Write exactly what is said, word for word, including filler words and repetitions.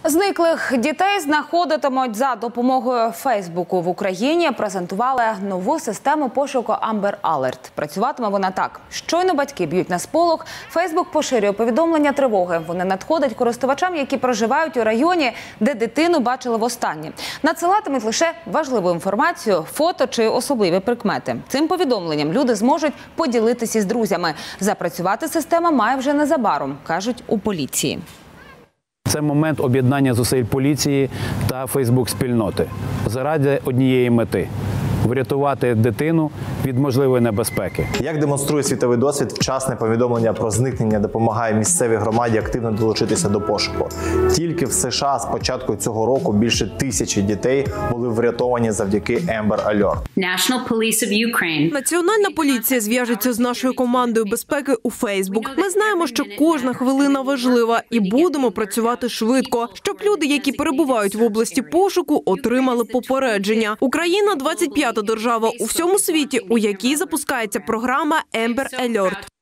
Зниклих дітей знаходитимуть за допомогою Фейсбуку. В Україні презентували нову систему пошуку Amber Alert. Працюватиме вона так. Щойно батьки б'ють на сполох, Фейсбук поширює повідомлення тривоги. Вони надходять користувачам, які проживають у районі, де дитину бачили востаннє. Надсилатимуть лише важливу інформацію, фото чи особливі прикмети. Цим повідомленням люди зможуть поділитися із друзями. Запрацювати система має вже незабаром, кажуть у поліції. Це момент об'єднання зусиль поліції та Фейсбук-спільноти заради однієї мети – врятувати дитину від можливої небезпеки. Як демонструє світовий досвід, вчасне повідомлення про зникнення допомагає місцевій громаді активно долучитися до пошуку. Тільки в США з початку цього року більше тисячі дітей були врятовані завдяки Amber Alert. Національна поліція зв'яжеться з нашою командою безпеки у Фейсбук. Ми знаємо, що кожна хвилина важлива і будемо працювати швидко, щоб люди, які перебувають в області пошуку, отримали попередження. Україна – двадцять п'ята держава у всьому світі, у якій запускається програма Amber Alert.